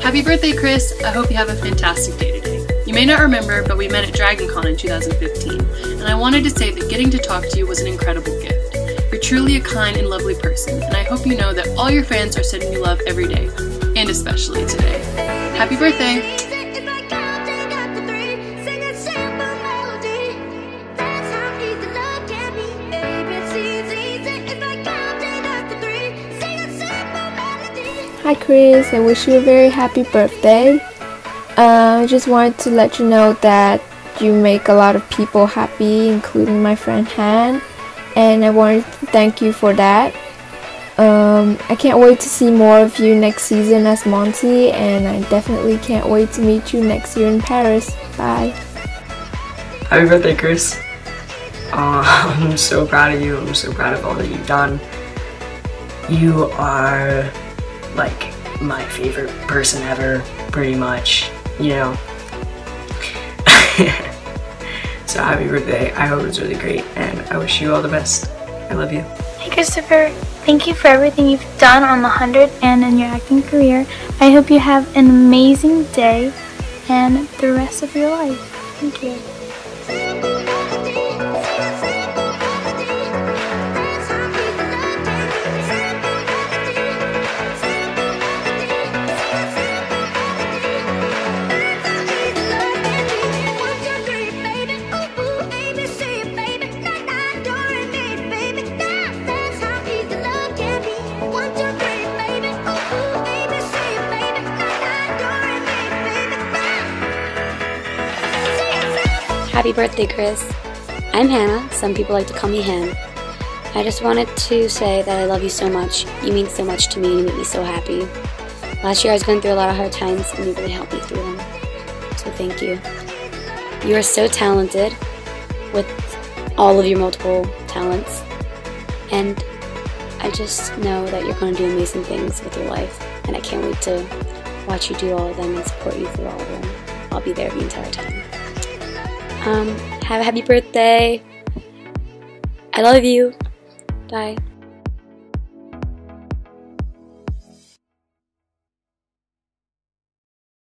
Happy birthday, Chris! I hope you have a fantastic day today. You may not remember, but we met at DragonCon in 2015, and I wanted to say that getting to talk to you was an incredible gift. You're truly a kind and lovely person, and I hope you know that all your fans are sending you love every day, and especially today. Happy birthday! Hi Chris, I wish you a very happy birthday. I just wanted to let you know that you make a lot of people happy, including my friend Han, and I wanted to thank you for that. I can't wait to see more of you next season as Monty, and I definitely can't wait to meet you next year in Paris. Bye. Happy birthday, Chris. I'm so proud of you. I'm so proud of all that you've done. You are like my favorite person ever, pretty much, you know. So happy birthday. I hope it's really great, and I wish you all the best. I love you. Hey Christopher, thank you for everything you've done on the 100 and in your acting career. I hope you have an amazing day and the rest of your life. Thank you. Happy birthday, Chris. I'm Hannah. Some people like to call me Han. I just wanted to say that I love you so much. You mean so much to me and you make me so happy. Last year I was going through a lot of hard times and you really helped me through them. So thank you. You are so talented with all of your multiple talents. And I just know that you're going to do amazing things with your life. And I can't wait to watch you do all of them and support you through all of them. I'll be there the entire time. Have a happy birthday. I love you. Bye.